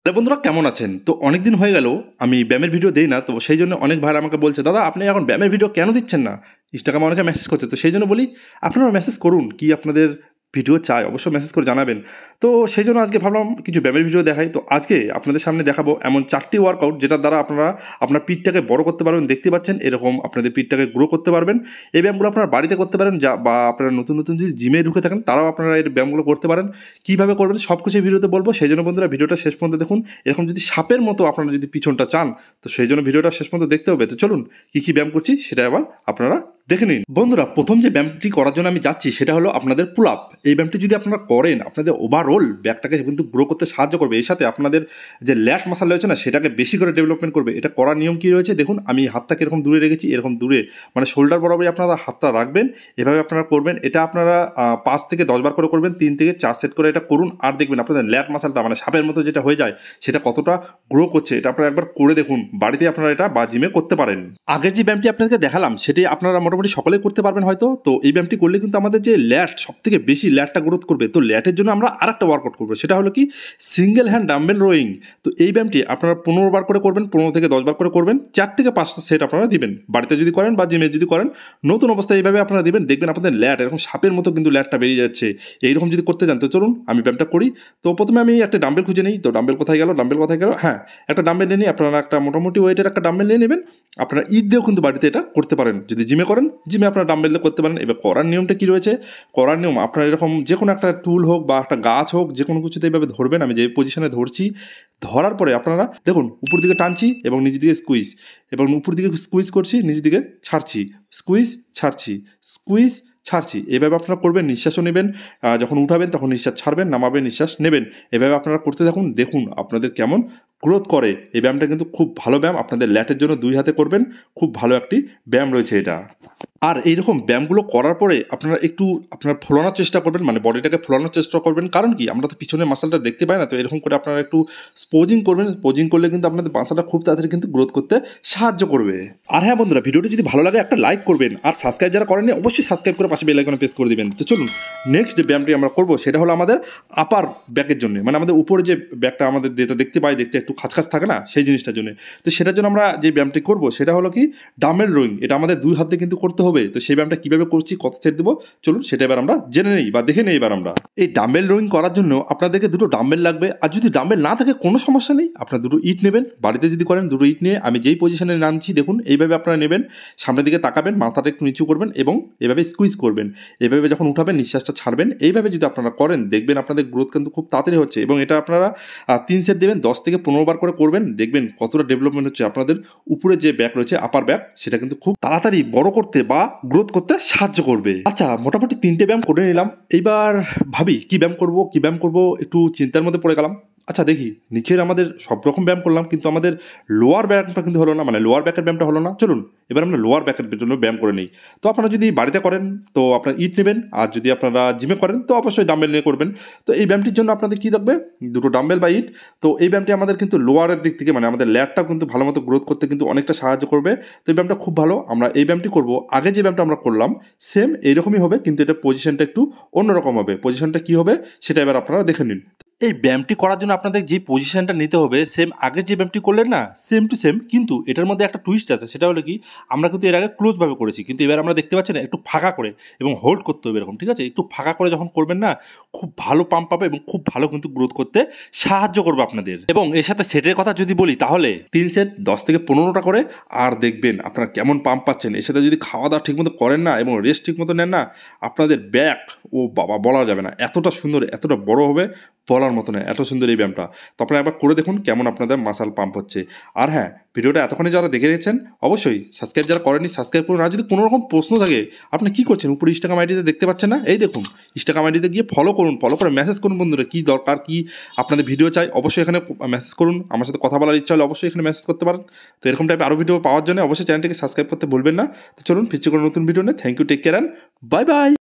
বন্ধুরা কেমন আছেন? তো অনেক দিন হয়ে গেল আমি ব্যায়ামের ভিডিও দেই না, তো সেই জন্য অনেক ভাইরা আমাকে বলছে, দাদা আপনি এখন ব্যায়ামের ভিডিও কেন দিচ্ছেন না? ইনস্টাগ্রামে অনেকে মেসেজ করছে, তো সেই জন্য বলি আপনারা মেসেজ করুন, কি আপনাদের ভিডিও চাই অবশ্যই মেসেজ করে জানাবেন। তো সেই জন্য আজকে ভাবলাম কিছু ব্যায়ামের ভিডিও দেখাই। তো আজকে আপনাদের সামনে দেখাবো এমন 4টি ওয়ার্কআউট যেটার দ্বারা আপনারা আপনার পিঠটাকে বড় করতে পারবেন। দেখতে পাচ্ছেন এরকম আপনাদের পিঠটাকে গ্রো করতে পারবেন। এই ব্যায়ামগুলো আপনারা বাড়িতে করতে পারেন, বা আপনারা নতুন নতুন যদি জিমে ঢুকে থাকেন তারাও আপনারা এই ব্যায়ামগুলো করতে পারেন। কীভাবে করবেন সব কিছু ভিডিওতে বলবো, সেই জন্য বন্ধুরা ভিডিওটা শেষ পর্যন্ত দেখুন। এরকম যদি সাপের মতো আপনারা যদি পিছনটা চান, তো সেই জন্য ভিডিওটা শেষ পর্যন্ত দেখতে হবে। তো চলুন কী ব্যায়াম করছি সেটা আবার আপনারা দেখে নিন। বন্ধুরা প্রথম যে ব্যায়ামটি করার জন্য আমি যাচ্ছি সেটা হলো আপনাদের পুল আপ। এই ব্যায়ামটি যদি আপনারা করেন আপনাদের ওভারঅল ব্যাকটাকে কিন্তু গ্রো করতে সাহায্য করবে। এর সাথে আপনাদের যে ল্যাট মাসল রয়েছে না, সেটাকে বেশি করে ডেভেলপমেন্ট করবে। এটা করার নিয়ম কী রয়েছে দেখুন, আমি হাতটাকে এরকম দূরে রেখেছি, এরকম দূরে মানে শোল্ডার বরাবরই আপনারা হাতটা রাখবেন, এভাবে আপনারা করবেন। এটা আপনারা 5 থেকে 10 বার করে করবেন, 3 থেকে 4 সেট করে এটা করুন। আর দেখবেন আপনাদের ল্যাট মাসলটা মানে সাপের মতো যেটা হয়ে যায় সেটা কতটা গ্রো করছে। এটা আপনারা একবার করে দেখুন, বাড়িতে আপনারা এটা বা জিমে করতে পারেন। আগের যে ব্যায়ামটি আপনাদেরকে দেখালাম সেটি আপনারা মোটামুটি সকলে করতে পারবেন হয়তো। তো এই ব্যায়ামটি করলে কিন্তু আমাদের যে ল্যাট সব থেকে বেশি ল্যাটটা গ্রোথ করবে। তো ল্যাটের জন্য আমরা আরেকটা ওয়ার্কআউট করবো, সেটা হলো কি সিঙ্গেল হ্যান্ড ডাম্বেল রোয়িং। তো এই ব্যায়ামটি আপনারা 15 বার করে করবেন, 15 থেকে 10 বার করে করবেন, 4 থেকে 5টা সেট আপনারা দিবেন। বাড়িতে যদি করেন বা জিমে যদি করেন, নতুন অবস্থায় এইভাবে আপনারা দিবেন, দেখবেন আপনাদের ল্যাট এরকম সাপের মতো কিন্তু ল্যাটটা বেরিয়ে যাচ্ছে। এইরকম যদি করতে চান তো চলুন আমি ব্যায়ামটা করি। তো প্রথমে আমি একটা ডাম্বেল খুঁজে নিই। তো ডাম্বেল কোথায় গেল, হ্যাঁ একটা ডাম্বেল নিয়ে নিই। আপনারা একটা মোটামুটি ওয়েটের একটা ডাম্বেল নিয়ে নেবেন। আপনারা ইট দিয়েও কিন্তু বাড়িতে এটা করতে পারেন। যদি জিমে করেন, জিমে আপনারা ডাম্বেল দিয়ে করতে পারেন। এবার করার নিয়মটা কী রয়েছে, করার নিয়ম আপনারা এরকম যে কোনো একটা টুল হোক বা একটা গাছ হোক, যে কোনো কিছুতে এইভাবে ধরবেন। আমি যে পজিশনে ধরছি, ধরার পরে আপনারা দেখুন উপর দিকে টানছি এবং নিচের দিকে স্কুইজ, এবং উপর দিকে স্কুইজ করছি, নিচের দিকে ছাড়ছি, স্কুইজ ছাড়ছি, স্কুইজ ছাড়ছি। এভাবে আপনারা করবেন। নিঃশ্বাসও নেবেন, যখন উঠাবেন তখন নিঃশ্বাস ছাড়বেন, নামাবেন নিঃশ্বাস নেবেন। এভাবে আপনারা করতে থাকুন, দেখুন আপনাদের কেমন গ্রোথ করে। এই ব্যায়ামটা কিন্তু খুব ভালো ব্যায়াম, আপনাদের ল্যাটের জন্য 2 হাতে করবেন, খুব ভালো একটি ব্যায়াম রয়েছে এটা। আর এইরকম ব্যায়ামগুলো করার পরে আপনারা একটু আপনারা ফোলানোর চেষ্টা করবেন, মানে বডিটাকে ফোলানোর চেষ্টা করবেন। কারণ কি আমরা তো পিছনের মাসলটা দেখতে পাই না, তো এরকম করে আপনারা একটু স্পোজিং করবেন। স্পোজিং করলে কিন্তু আপনাদের মাসলটা খুব তাড়াতাড়ি কিন্তু গ্রোথ করতে সাহায্য করবে। আর হ্যাঁ বন্ধুরা, ভিডিওটি যদি ভালো লাগে একটা লাইক করবেন, আর সাবস্ক্রাইব যারা করেননি অবশ্যই সাবস্ক্রাইব করে পাশে বেল আইকনে প্রেস করে দিবেন। তো চলুন নেক্সট যে ব্যায়ামটি আমরা করবো সেটা হলো আমাদের আপার ব্যাকের জন্য, মানে আমাদের উপরে যে ব্যাকটা আমাদের যেটা দেখতে পাই, দেখতে একটু খাঁচখাচ থাকে না, সেই জিনিসটার জন্য। তো সেটার জন্য আমরা যে ব্যায়ামটি করবো সেটা হলো কি ডাম্বেল রোয়িং। এটা আমাদের 2 হাতে কিন্তু করতে হবে। তো সেই ব্যায়ামটা কীভাবে করছি, কত সেট দেবো, চলুন সেটা এবার আমরা জেনে নেই বা দেখে নেই। এবার আমরা এই ডাম্বেল রোয়িং করার জন্য আপনাদেরকে 2টো ডাম্বেল লাগবে। আর যদি ডাম্বেল না থাকে কোনো সমস্যা নেই, আপনারা 2টো ইট নেবেন। বাড়িতে যদি করেন 2টো ইট নিয়ে আমি যেই পজিশনে নামছি দেখুন এইভাবে আপনারা নেবেন, সামনের দিকে তাকাবেন, মাথাটা একটু নিচু করবেন এবং এভাবে স্কুইজ করবেন। এভাবে যখন উঠাবেন নিঃশ্বাসটা ছাড়বেন। এইভাবে যদি আপনারা করেন দেখবেন আপনাদের গ্রোথ কিন্তু খুব তাড়াতাড়ি হচ্ছে। এবং এটা আপনারা 3 সেট দেবেন, 10 থেকে 15 বার করে করবেন, দেখবেন কতটা ডেভেলপমেন্ট হচ্ছে। আপনাদের উপরে যে ব্যাক রয়েছে আপার ব্যাক, সেটা কিন্তু খুব তাড়াতাড়ি বড় করতে বা গ্রোথ করতে সাহায্য করবে। আচ্ছা মোটামুটি 3টে ব্যায়াম করে নিলাম। এইবার ভাবি কী ব্যায়াম করবো, একটু চিন্তার মধ্যে পড়ে গেলাম। আচ্ছা দেখি নিচের আমাদের সব রকম ব্যায়াম করলাম, কিন্তু আমাদের লোয়ার ব্যাকটা কিন্তু হলো না, মানে লোয়ার ব্যাকের ব্যায়ামটা হলো না। চলুন এবার আমরা লোয়ার ব্যাকের জন্য ব্যায়াম করে নিই। তো আপনারা যদি বাড়িতে করেন তো আপনারা ইট নেবেন, আর যদি আপনারা জিমে করেন তো অবশ্যই ডাম্বেল নিয়ে করবেন। তো এই ব্যায়ামটির জন্য আপনাদের কী লাগবে, 2টো ডাম্বেল বা ইট। তো এই ব্যায়ামটি আমাদের কিন্তু লোয়ারের দিক থেকে, মানে আমাদের ল্যাটটাও কিন্তু ভালো মতো গ্রোথ করতে কিন্তু অনেকটা সাহায্য করবে। তো এই ব্যায়ামটা খুব ভালো। আমরা এই ব্যায়ামটি করবো, আগে যে ব্যায়ামটা আমরা করলাম সেম এইরকমই হবে, কিন্তু এটা পজিশনটা একটু অন্যরকম হবে। পজিশনটা কী হবে সেটা এবার আপনারা দেখে নিন। এই ব্যায়ামটি করার জন্য আপনাদের যে পজিশনটা নিতে হবে সেম আগের যে ব্যায়ামটি করলেন না, সেম টু সেম, কিন্তু এটার মধ্যে একটা টুইস্ট আছে। সেটা হলো কি আমরা কিন্তু এর আগে ক্লোজভাবে করেছি, কিন্তু এবার আমরা দেখতে পাচ্ছি না, একটু ফাঁকা করে এবং হোল্ড করতে হবে এরকম, ঠিক আছে? একটু ফাঁকা করে যখন করবেন না, খুব ভালো পাম্প পাবে এবং খুব ভালো কিন্তু গ্রোথ করতে সাহায্য করবে আপনাদের। এবং এর সাথে সেটের কথা যদি বলি তাহলে 3 সেট 10 থেকে 15টা করে, আর দেখবেন আপনারা কেমন পাম্প পাচ্ছেন। এর সাথে যদি খাওয়া দাওয়া ঠিকমতো করেন না এবং রেস্ট ঠিকমতো নেন না, আপনাদের ব্যাক ও বাবা বলা যাবে না, এতটা সুন্দর এতটা বড় হবে, বলার মতো নয়, এত সুন্দর এই ব্যায়ামটা। তো আপনারা একবার করে দেখুন কেমন আপনাদের মাসল পাম্প হচ্ছে। আর হ্যাঁ, ভিডিওটা এতক্ষণে যারা দেখে রেখেছেন অবশ্যই সাবস্ক্রাইব যারা করেনি সাবস্ক্রাইব করুন। আর যদি কোনো রকম প্রশ্ন থাকে, আপনি কী করছেন, উপরে ইনস্টাগ্রাম আইডিতে দেখতে পাচ্ছেন না, এই দেখুন ইনস্টাগ্রাম আইডিতে গিয়ে ফলো করুন, ফলো করে মেসেজ করুন বন্ধুরা, কী দরকার, কী আপনাদের ভিডিও চাই অবশ্যই এখানে মেসেজ করুন। আমার সাথে কথা বলার ইচ্ছা হলে অবশ্যই এখানে মেসেজ করতে পারেন। তো এরকম টাইপের আরও ভিডিও পাওয়ার জন্য অবশ্যই চ্যানেলটিকে সাবস্ক্রাইব করতে ভুলবেন না। তো চলুন ফিরছি কোনো নতুন ভিডিও নিয়ে। Thank you, take care and bye by.